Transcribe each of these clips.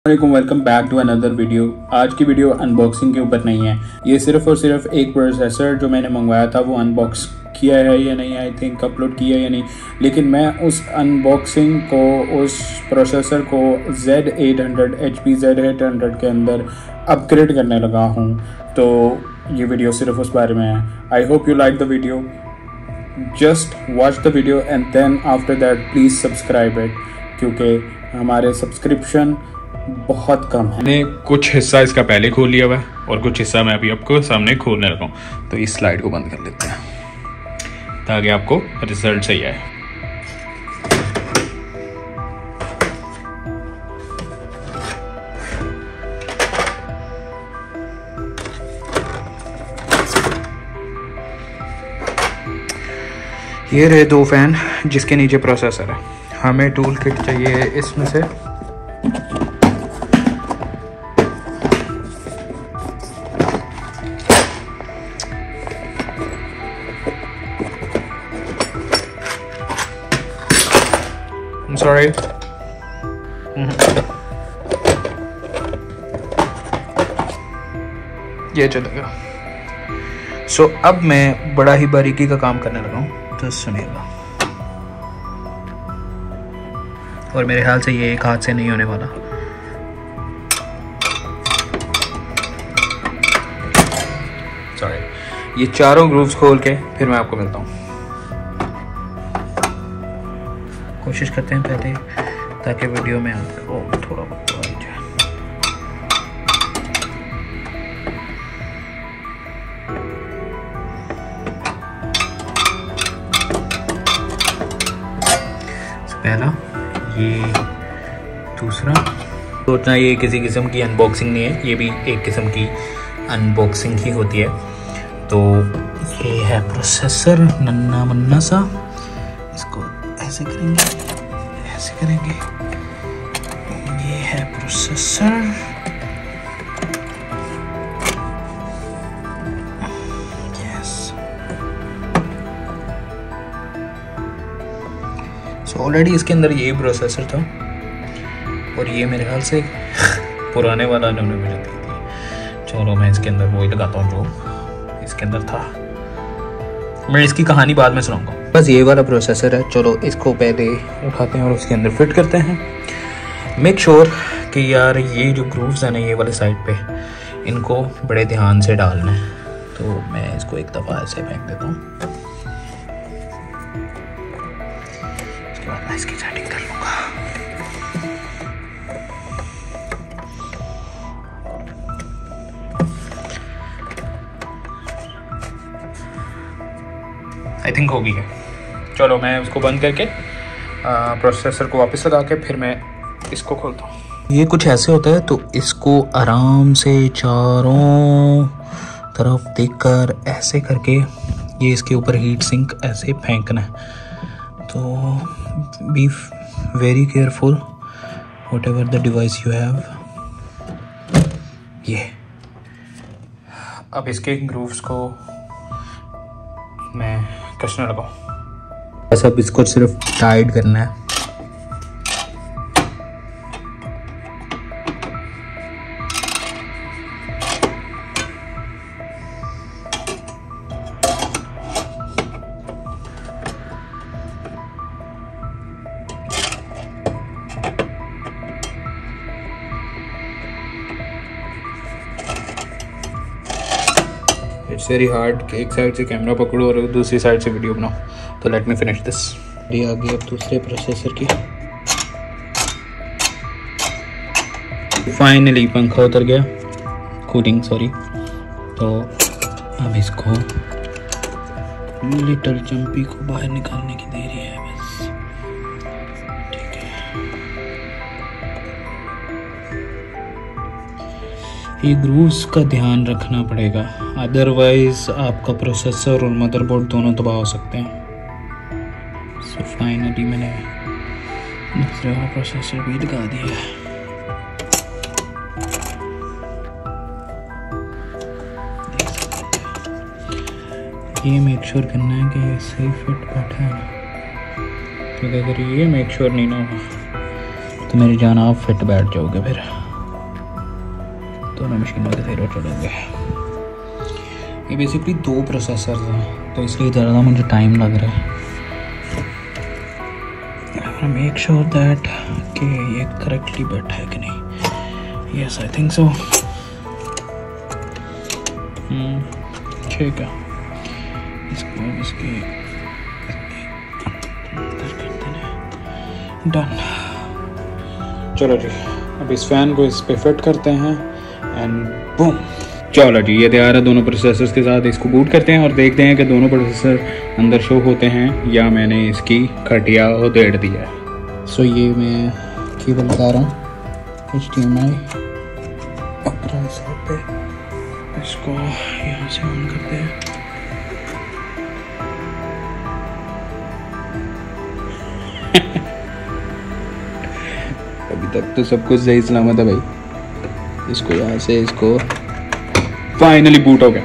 Welcome back to another video. आज की video unboxing के ऊपर नहीं है, ये सिर्फ और सिर्फ एक प्रोसेसर जो मैंने मंगवाया था वो अनबॉक्स किया है या नहीं, आई थिंक अपलोड किया है या नहीं, लेकिन मैं उस अनबॉक्सिंग को, उस प्रोसेसर को Z800 HP Z800 के अंदर अपग्रेड करने लगा हूँ। तो ये वीडियो सिर्फ उस बारे में है। I hope you like the video, just watch the video and then after that please subscribe it, क्योंकि हमारे सब्सक्रिप्शन बहुत कम है। मैंने कुछ हिस्सा इसका पहले खोल लिया हुआ है और कुछ हिस्सा मैं अभी आपको सामने खोलने लगा हूँ। तो इस स्लाइड को बंद कर लेते हैं ताकि आपको रिजल्ट सही आए। ये रहे दो फैन जिसके नीचे प्रोसेसर है। हमें टूल किट चाहिए इसमें से। I'm sorry. ये चलेगा। सो अब मैं बड़ा ही बारीकी का काम करने लगा हूँ, तो सुनिएगा। और मेरे ख्याल से ये एक हाथ से नहीं होने वाला। सॉरी। ये चारों ग्रूव्स खोल के फिर मैं आपको मिलता हूँ। कोशिश करते हैं पहले ताकि वीडियो में आपको थोड़ा बहुत आ जाए। पहला, ये दूसरा। सोचना ये किसी किस्म की अनबॉक्सिंग नहीं है, ये भी एक किस्म की अनबॉक्सिंग ही होती है। तो ये है प्रोसेसर, नन्ना मुन्ना सा। इसको ऐसे करेंगे, ऐसे करेंगे। ये है प्रोसेसर। यस। सो ऑलरेडी इसके अंदर ये प्रोसेसर था और ये मेरे ख्याल से पुराने वाला इन्होंने मुझे दी थी। चलो मैं इसके अंदर वही लगाता हूँ जो इसके अंदर था। मैं इसकी कहानी बाद में सुनाऊंगा। बस ये वाला प्रोसेसर है। चलो इसको पहले उठाते हैं और उसके अंदर फिट करते हैं। मेक श्योर कि यार ये जो ग्रूव्स हैं ना, ये वाले साइड पे, इनको बड़े ध्यान से डालना है। तो मैं इसको एक दफ़ा ऐसे फेंक देता हूँ, उसके बाद मैं इसकी सेटिंग कर लूँगा। आई थिंक होगी है। चलो मैं उसको बंद करके प्रोसेसर को वापस लगा के फिर मैं इसको खोलता हूँ। ये कुछ ऐसे होता है, तो इसको आराम से चारों तरफ देखकर ऐसे करके ये इसके ऊपर हीट सिंक ऐसे फेंकना है। तो be very careful whatever the device you have. ये अब इसके ग्रूव्स को मैं कसने लगा। बस अब इसको सिर्फ टाइट करना है। इट्स वेरी हार्ड कि एक साइड से कैमरा पकड़ो और दूसरी साइड से वीडियो बनाओ। तो लेट मी फिनिश दिस। ये आ गई अब दूसरे प्रोसेसर की। फाइनली पंखा उतर गया, कूलिंग सॉरी। तो अब इसको लिटिल चंपी को बाहर निकालने की देरी है बस। ठीक है, ये ग्रूव्स का ध्यान रखना पड़ेगा, अदरवाइज आपका प्रोसेसर और मदरबोर्ड दोनों तबाह हो सकते हैं। सो फाइनली मैंने दूसरा प्रोसेसर भी लगा दिया है। ये मेक श्योर करना है कि ये सही फिट बैठा है, क्योंकि अगर ये मेक श्योर नहीं ना होगा तो मेरी जान आप फिट बैठ जाओगे फिर। दोनों मशीनों के ज़ीरो चलेंगे। ये बेसिकली 2 प्रोसेसर हैं तो इसलिए ज़्यादा मुझे टाइम लग रहा है। मेक श्योर दैट कि ये करेक्टली बैठा है कि नहीं। Yes I think so. ठीक है, इसको इसके डन। चलो जी, अब इस फैन को इस पे फिट करते हैं एंड बूम। चलो जी, ये तैयार है दोनों प्रोसेसर्स के साथ। इसको बूट करते हैं और देखते हैं कि दोनों प्रोसेसर अंदर शो होते हैं या मैंने इसकी खटिया उधेड़ दिया है। सो ये मैं केबल लगा रहा हूँ HDMI पे। इसको यहाँ से ऑन करते हैं। अभी तक तो सब कुछ सही सलामत है भाई। इसको यहाँ से इसको फाइनली बूट हो गया।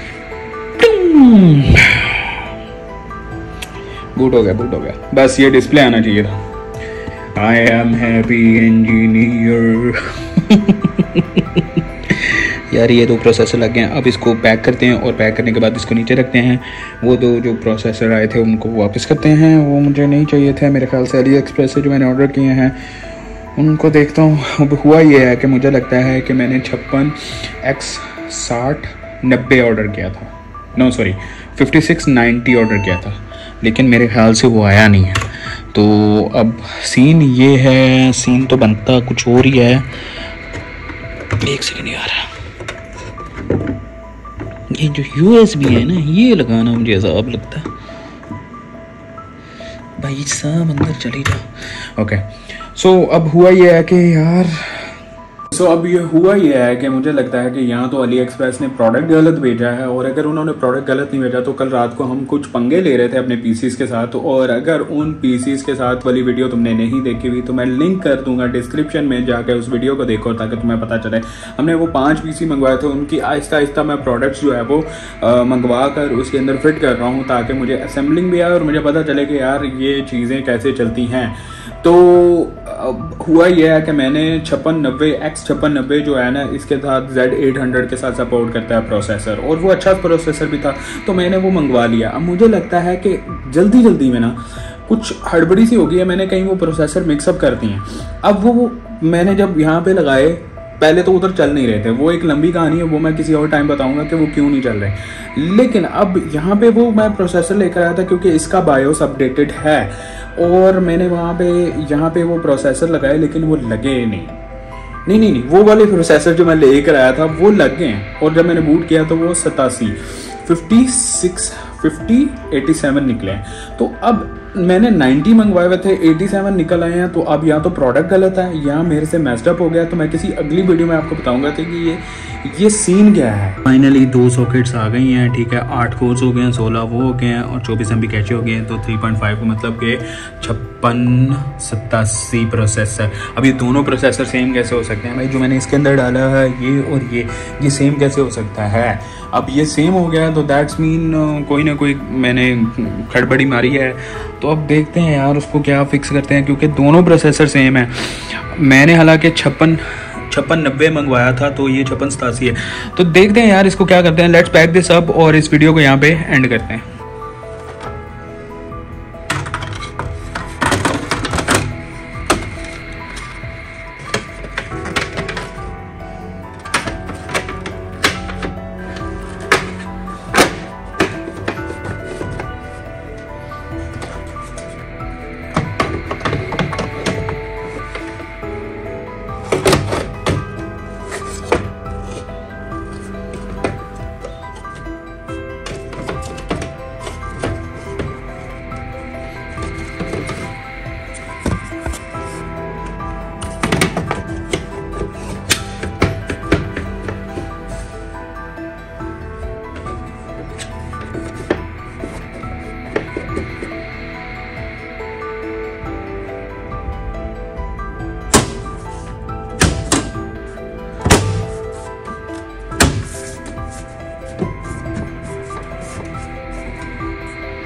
बूट हो गया। बस ये डिस्प्ले आना चाहिए था। I am happy engineer. यार ये 2 प्रोसेसर लग गए हैं। अब इसको पैक करते हैं और पैक करने के बाद इसको नीचे रखते हैं। वो 2 जो प्रोसेसर आए थे उनको वापस करते हैं। वो मुझे नहीं चाहिए थे, मेरे ख्याल से AliExpress से जो मैंने ऑर्डर किए हैं उनको देखता हूँ। अब हुआ ये है कि मुझे लगता है कि मैंने 56X6090 ऑर्डर किया था। नो सॉरी 5690 ऑर्डर किया था, लेकिन मेरे ख्याल से वो आया नहीं है। तो अब सीन ये है, सीन तो बनता कुछ और ही है। एक सेकंड यार, ये जो USB है ना, ये लगाना मुझे अजाब लगता है भाई साहब। अंदर चली जाओ। ओके सो अब हुआ ये है कि यार अब ये हुआ ये है कि मुझे लगता है कि यहाँ तो AliExpress ने प्रोडक्ट गलत भेजा है, और अगर उन्होंने प्रोडक्ट गलत नहीं भेजा तो कल रात को हम कुछ पंगे ले रहे थे अपने पीसीस के साथ, और अगर उन पीसीस के साथ वाली वीडियो तुमने नहीं देखी हुई तो मैं लिंक कर दूंगा डिस्क्रिप्शन में, जाकर उस वीडियो को देखो ताकि तुम्हें पता चले। हमने वो 5 पीसी मंगवाए थे, उनकी आहिस्ता आहिस्ता मैं प्रोडक्ट्स जो है वो मंगवा कर उसके अंदर फिट कर रहा हूँ ताकि मुझे असेंबलिंग भी आए और मुझे पता चले कि यार ये चीज़ें कैसे चलती हैं। तो हुआ यह है कि मैंने 5690 जो है ना, इसके साथ Z800 के साथ सपोर्ट करता है प्रोसेसर, और वो अच्छा प्रोसेसर भी था तो मैंने वो मंगवा लिया। अब मुझे लगता है कि जल्दी में ना कुछ हड़बड़ी सी हो गई है, मैंने कहीं वो प्रोसेसर मिक्सअप कर दिए। अब वो मैंने जब यहाँ पे लगाए, पहले तो उधर चल नहीं रहे थे, वो एक लंबी कहानी है, वो मैं किसी और टाइम बताऊंगा कि वो क्यों नहीं चल रहे। लेकिन अब यहाँ पे वो मैं प्रोसेसर लेकर आया था क्योंकि इसका बायोस अपडेटेड है, और मैंने वहाँ पे यहाँ पे वो प्रोसेसर लगाए, लेकिन वो लगे नहीं, वो वाले प्रोसेसर जो मैं लेकर आया था वो लग गए हैं। और जब मैंने बूट किया तो वो 87 निकले हैं। तो अब मैंने 90 मंगवाए हुए थे, 87 निकल आए हैं। तो अब या तो प्रोडक्ट गलत है या मेरे से मैस्ड अप हो गया। तो मैं किसी अगली वीडियो में आपको बताऊंगा कि ये सीन क्या है। फाइनली 2 सॉकेट्स आ गई हैं, ठीक है। 8 कोर्स हो गए हैं, 16 वो हो गए हैं और 24 MB कैचे हो गए हैं। तो 3.5 को मतलब कि 5687 प्रोसेसर। अब ये दोनों प्रोसेसर सेम कैसे हो सकते हैं भाई? जो मैंने इसके अंदर डाला है ये और ये सेम कैसे हो सकता है? अब ये सेम हो गया तो दैट्स मीन कोई ना कोई मैंने खड़बड़ी मारी है। तो अब देखते हैं यार उसको क्या फिक्स करते हैं, क्योंकि दोनों प्रोसेसर सेम है। मैंने हालांकि 5690 मंगवाया था, तो ये 5687 है। तो देखते हैं यार इसको क्या करते हैं। लेट्स पैक दिस अप और इस वीडियो को यहाँ पे एंड करते हैं।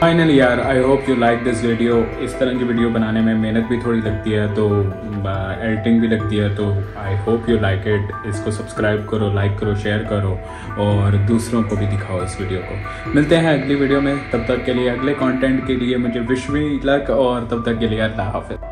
फाइनली यार, I hope you like this video. इस तरह की वीडियो बनाने में मेहनत भी थोड़ी लगती है, तो एडिटिंग भी लगती है, तो I hope you like it. इसको सब्सक्राइब करो, लाइक करो, शेयर करो और दूसरों को भी दिखाओ इस वीडियो को। मिलते हैं अगली वीडियो में, तब तक के लिए अगले कंटेंट के लिए मुझे विश मी लक और तब तक के लिए अल्लाह हाफिज़।